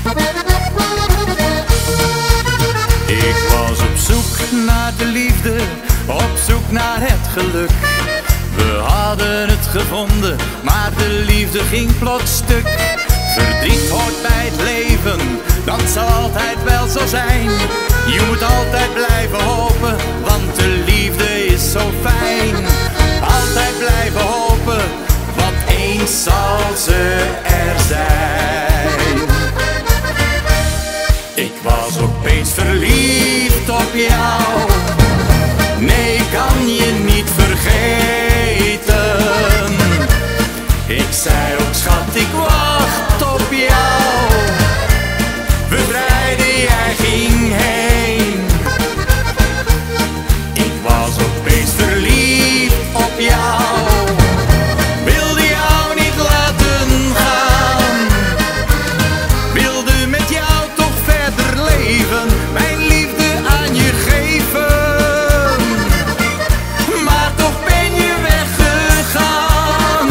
Ik was op zoek naar de liefde, op zoek naar het geluk. We hadden het gevonden, maar de liefde ging plots stuk. Verdriet hoort bij het leven, dat zal altijd wel zo zijn. Je moet altijd blijven hopen, want de liefde is zo fijn. Altijd blijven hopen, want eens zal ze er zijn. Ik was opeens verliefd op jou. Nee, ik kan je niet vergeten. Ik zei ook schat, ik wacht op jou. We rijden, jij ging heen. Ik was opeens verliefd op jou. Wilde jou niet laten gaan. Wilde met jou toch verder leven. Mijn liefde aan je geven. Maar toch ben je weggegaan.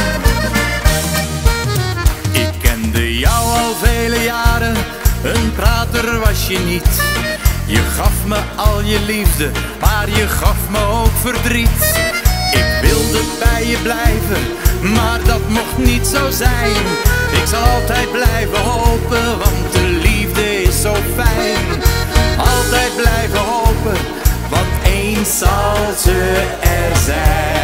Ik kende jou al vele jaren. Een prater was je niet. Je gaf me al je liefde, maar je gaf me ook verdriet. Ik wilde bij je blijven, maar dat mocht niet zo zijn. Ik zal altijd blijven hopen, want de liefde is zo fijn. Altijd blijven hopen, want eens zal ze er zijn.